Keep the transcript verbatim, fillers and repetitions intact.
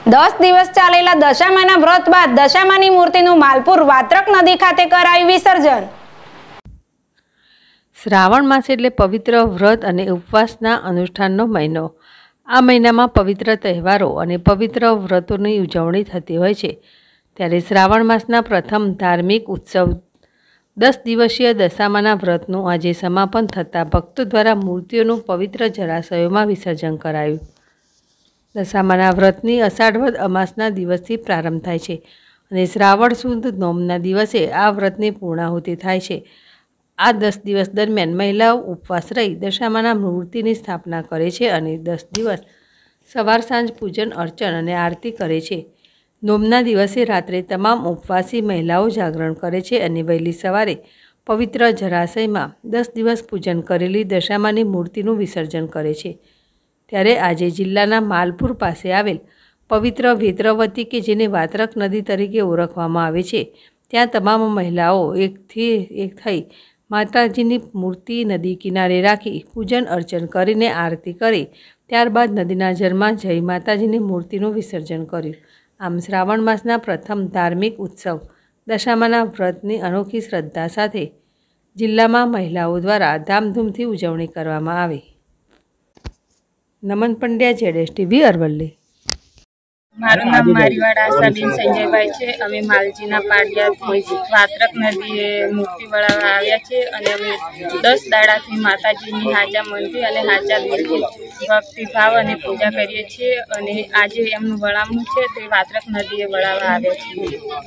दस दिवस चालेला दशामाना व्रत बाद दशामानी मूर्तिનું માલપુર વાત્રક નદી ખાતે કરાયું વિસર્જન। શ્રાવણ માસ એટલે પવિત્ર વ્રત અને ઉપવાસના અનુષ્ઠાનનો મહિનો। આ મહિનામાં પવિત્ર તહેવારો અને પવિત્ર વ્રતોની ઉજવણી થતી હોય છે। ત્યારે શ્રાવણ માસના પ્રથમ ધાર્મિક ઉત્સવ દસ દિવસીય દશામાના વ્રતનું આજે સમાપન થતાં ભક્તો દ્વારા મૂર્તિઓનું પવિત્ર જળાશયોમાં વિસર્જન કરાયું। દશામાના વ્રતની અષાઢવદ અમાસના દિવસથી પ્રારંભ થાય છે અને શ્રાવણ સુદ નોમના દિવસે આ વ્રતની પૂર્ણાહુતિ થાય છે। આ દસ દિવસ દરમિયાન મહિલાઓ ઉપવાસ રહી દશામાના મૂર્તિની સ્થાપના કરે છે અને દસ દિવસ સવાર સાંજ પૂજન અર્ચન અને આરતી કરે છે। નોમના દિવસે રાત્રે તમામ ઉપવાસી મહિલાઓ જાગરણ કરે છે અને વહેલી સવારે પવિત્ર જળાશયમાં દસ દિવસ પૂજન કરેલી દશામાની મૂર્તિનું વિસર્જન કરે છે। ત્યારે આજે જિલ્લાના માલપુર પાસે આવેલ પવિત્ર વેત્રવતી કે જેને વાત્રક નદી તરીકે ઓળખવામાં આવે છે ત્યાં તમામ મહિલાઓ એકથી એક થઈ માતાજીની મૂર્તિ નદી કિનારે રાખી પૂજન અર્ચન કરીને આરતી કરી ત્યારબાદ નદીના જળમાં જઈ માતાજીની મૂર્તિનું વિસર્જન કર્યું। આમ શ્રાવણ માસના પ્રથમ ધાર્મિક ઉત્સવ દશામાના વ્રતની અનોખી શ્રદ્ધા સાથે જિલ્લામાં મહિલાઓ દ્વારા ધામધૂમથી ઉજવણી કરવામાં આવી। નમન પંડ્યા, જેડેશ ટીવી, અરવલ્લી। મારું નામ મારીવાડા આશાબેન સંજયભાઈ છે। અમે માલજીના પાડિયાથી વાત્રક નદીએ મૂર્તિ વળાવવા આવ્યા છે અને અમે દસ દાડાથી માતાજીની હાજા મનથી અને હાજા દિલથી ભક્તિભાવ અને પૂજા કરીએ છીએ અને આજે એમનું વળામણું છે તે વાત્રક નદીએ વળાવવા આવ્યા છીએ।